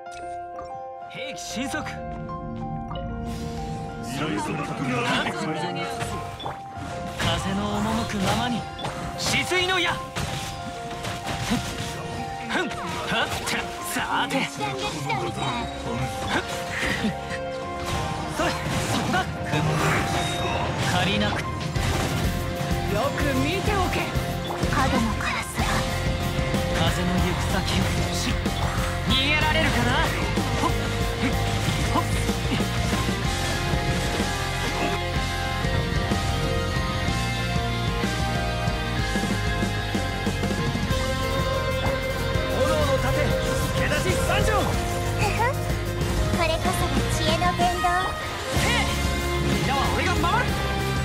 兵器神速。風の赴くままに止水の矢。ふんはってさてそれそこだ。借りなくよく見ておけ。 角のカラスが風の行く先を逃げられるかな。ほっほっ炎の盾助出し参上。 これこそが知恵の伝道。 みんなは俺が守る。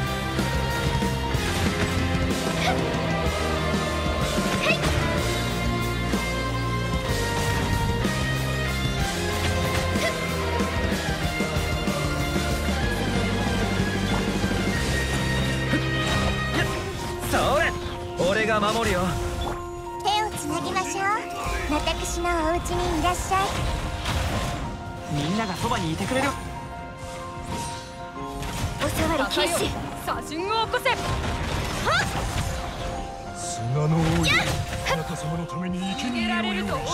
それ俺が守るよ。 手をつなぎましょう。私のお家にいらっしゃい。 みんながそばにいてくれる。 お触り禁止。 写真を起こせ。 砂の王よ、あなた様のために生逃げられると思うな。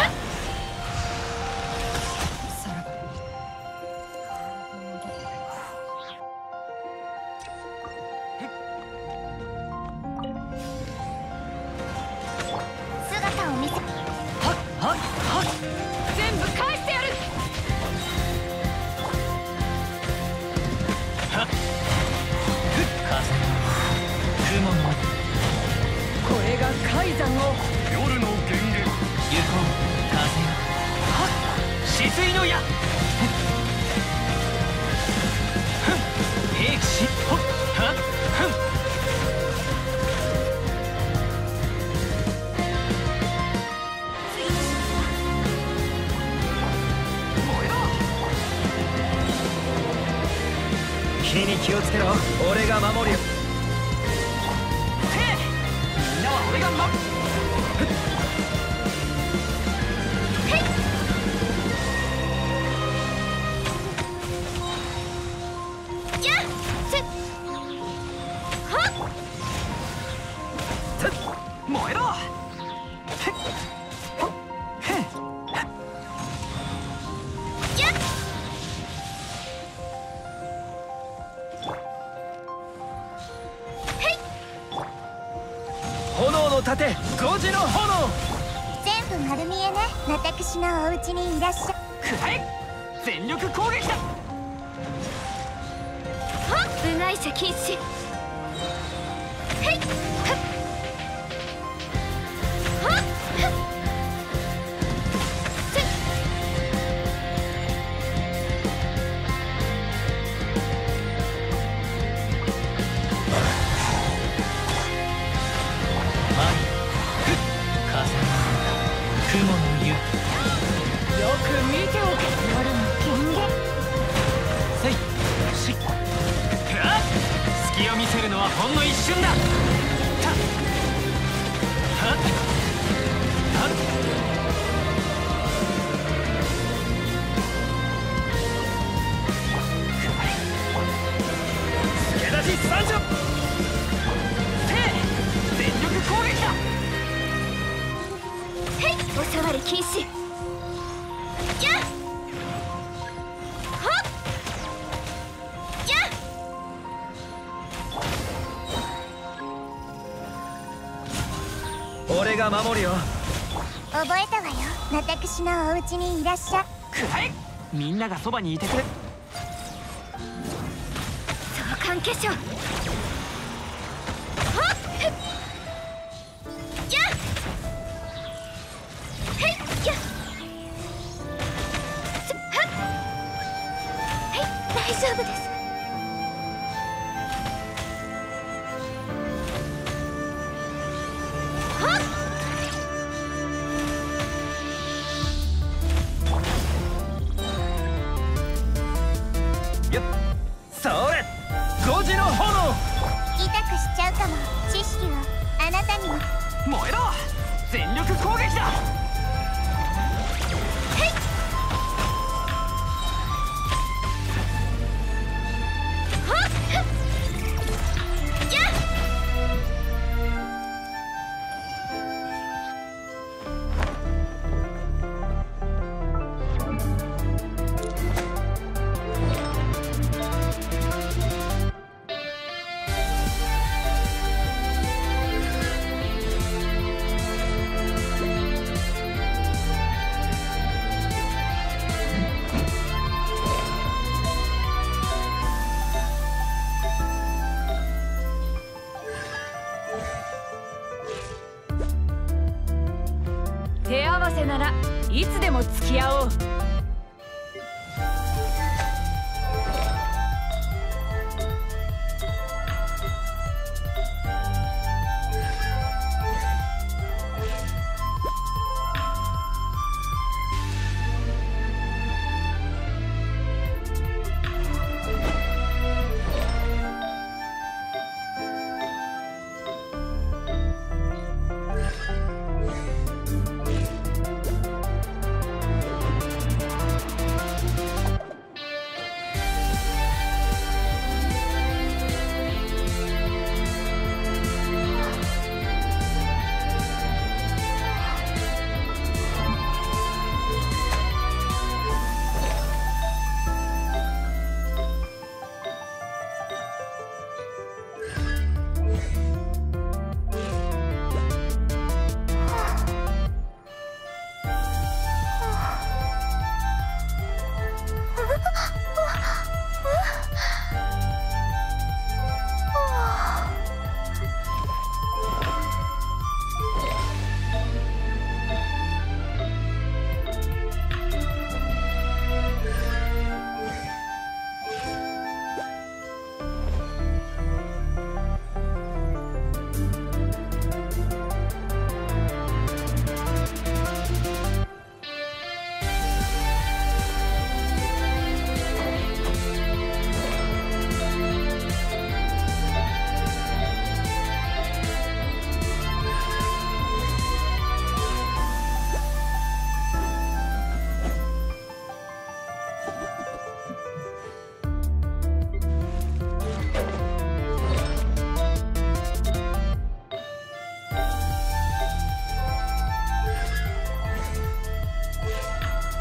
さらば姿を見せ。 はっはっはっ。 全部返してやる。 はっ風雲のこれが海山を。 夜の源源。 行こう風よ。はっ止水の矢。ふん兵器しほっはっふん。火に気をつけろ。俺が守るよ。みんなは俺が守る。燃えろ。炎の盾5時の炎。 全部丸見えね。私のお家にいらっしゃい。 くらえ全力攻撃だ。 部外者禁止。 雲の湯。よく見ておけ。 夜の権限。 せいしっはっ隙を見せるのはほんの一瞬だ。たはっはっ助出し参上。全力攻撃だ。 お触り禁止。 俺が守るよ。 覚えたわよ。私のお家にいらっしゃい。 くらえみんながそばにいてくれ。 相関化粧。大丈夫です。 よっそれ5時の炎。 痛くしちゃうかも。知識をあなたにも。 燃えろ全力攻撃だ。 いつでも付き合おう。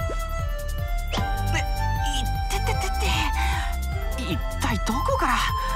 一体どこから。